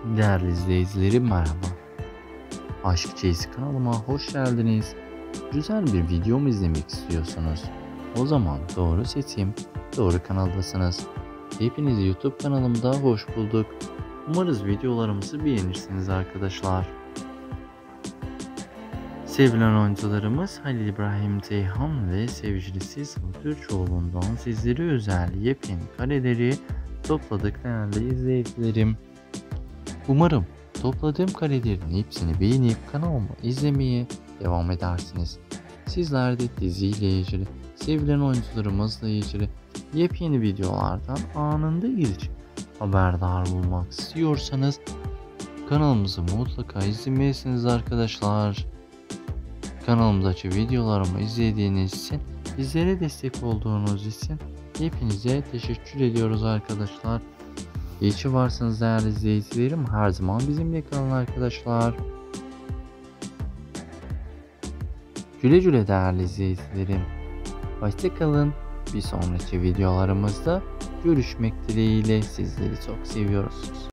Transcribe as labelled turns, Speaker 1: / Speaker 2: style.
Speaker 1: Değerli izleyicilerim merhaba. Aşk Çeyiz kanalıma hoş geldiniz. Güzel bir video mu izlemek istiyorsunuz? O zaman doğru seçim, doğru kanaldasınız. Hepinizi YouTube kanalımda hoş bulduk. Umarız videolarımızı beğenirsiniz arkadaşlar. Sevilen oyuncularımız Halil İbrahim Ceyhan ve sevgilisi Sıla Türkoğlu'ndan sizlere özel yepyeni kareleri topladık değerli izleyicilerim. Umarım topladığım karelerin hepsini beğenip kanalımı izlemeye devam edersiniz. Sizler de diziyle ilgili, sevilen oyuncularımızla ilgili yepyeni videolardan anında ilk haberdar olmak istiyorsanız kanalımızı mutlaka izlemelisiniz arkadaşlar. Kanalımdaki videolarımı izlediğiniz için, bizlere destek olduğunuz için hepinize teşekkür ediyoruz arkadaşlar. İyi ki varsınız değerli izleyicilerim. Her zaman bizimle kalın arkadaşlar. Güle güle değerli izleyicilerim. Hoşça kalın. Bir sonraki videolarımızda görüşmek dileğiyle, sizleri çok seviyoruz.